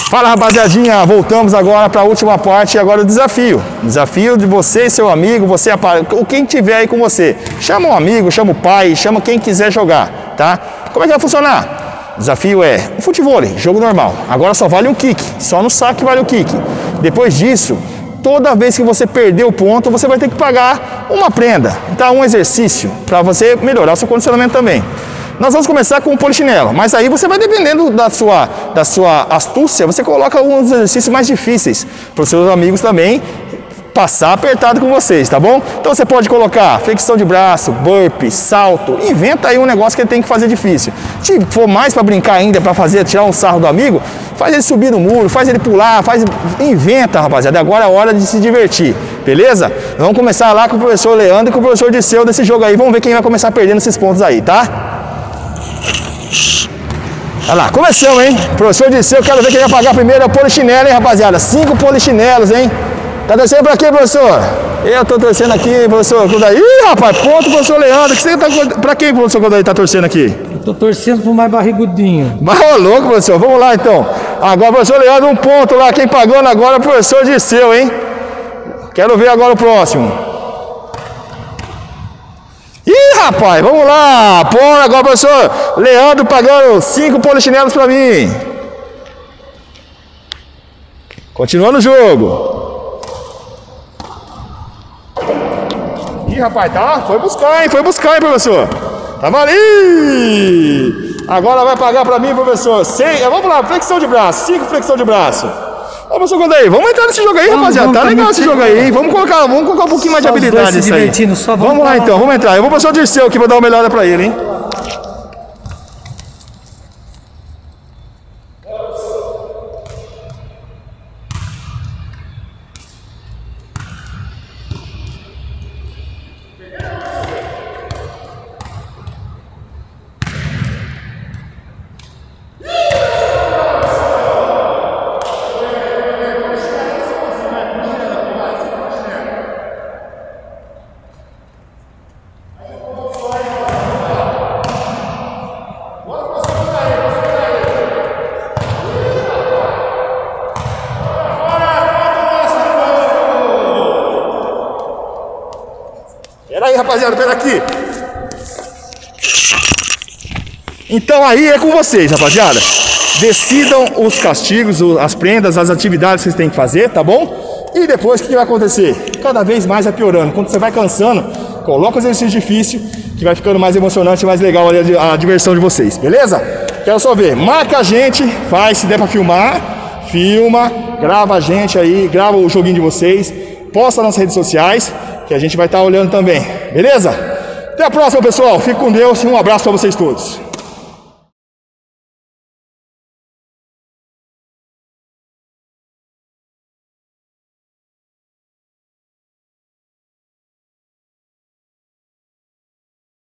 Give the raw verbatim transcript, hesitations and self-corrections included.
Fala, rapaziadinha, voltamos agora para a última parte, agora o desafio. Desafio de você, seu amigo, você, quem tiver aí com você. Chama um amigo, chama o pai, chama quem quiser jogar, tá? Como é que vai funcionar? O desafio é um futevôlei, jogo normal. Agora só vale um kick, só no saque vale o kick. Depois disso, toda vez que você perder o ponto, você vai ter que pagar uma prenda, tá? Um exercício para você melhorar o seu condicionamento também. Nós vamos começar com o polichinelo, mas aí você vai dependendo da sua, da sua astúcia, você coloca alguns exercícios mais difíceis para os seus amigos também passar apertado com vocês, tá bom? Então você pode colocar flexão de braço, burpee, salto, inventa aí um negócio que ele tem que fazer difícil. Se for mais para brincar ainda, para fazer, tirar um sarro do amigo, faz ele subir no muro, faz ele pular, faz, inventa, rapaziada. Agora é a hora de se divertir, beleza? Vamos começar lá com o professor Leandro e com o professor Disseu desse jogo aí, vamos ver quem vai começar perdendo esses pontos aí, tá? Olha lá, começamos, hein? Professor Disseu, quero ver quem vai pagar primeiro é o polichinelo, hein, rapaziada? Cinco polichinelos, hein? Tá torcendo pra quê, professor? Eu tô torcendo aqui, professor. Ih, rapaz, ponto, professor Leandro. Que você tá, pra quem, professor, quando aí tá torcendo aqui? Eu tô torcendo pro mais barrigudinho. Mas, ô, louco, professor. Vamos lá, então. Agora, professor Leandro, um ponto lá. Quem pagando agora é o professor Disseu, hein? Quero ver agora o próximo. Ih, rapaz, vamos lá. Pô, agora, professor Leandro pagando cinco polichinelos pra mim. Continuando o jogo. Ih, rapaz, tá? Foi buscar, hein? Foi buscar, hein, professor? Tava ali! Agora vai pagar pra mim, professor. Seis, vamos lá, flexão de braço. Cinco flexão de braço. Ô, professor Godaí, vamos entrar nesse jogo aí, vamos, rapaziada. Vamos, tá legal esse jogo aí, hein? Vamos colocar, vamos colocar um pouquinho mais de habilidade nisso aí. Só vamos, vamos lá, então, vamos entrar. Eu vou pro professor Dirceu aqui pra dar uma melhora pra ele, hein? Pera aí, rapaziada, pera aqui. Então aí é com vocês, rapaziada. Decidam os castigos, as prendas, as atividades que vocês têm que fazer, tá bom? E depois o que vai acontecer? Cada vez mais vai piorando. Quando você vai cansando, coloca os exercícios difíceis, que vai ficando mais emocionante e mais legal ali a, a diversão de vocês, beleza? Quero só ver, marca a gente, faz, se der pra filmar, filma, grava a gente aí, grava o joguinho de vocês, posta nas redes sociais, que a gente vai estar olhando também, beleza? Até a próxima, pessoal. Fique com Deus e um abraço para vocês todos.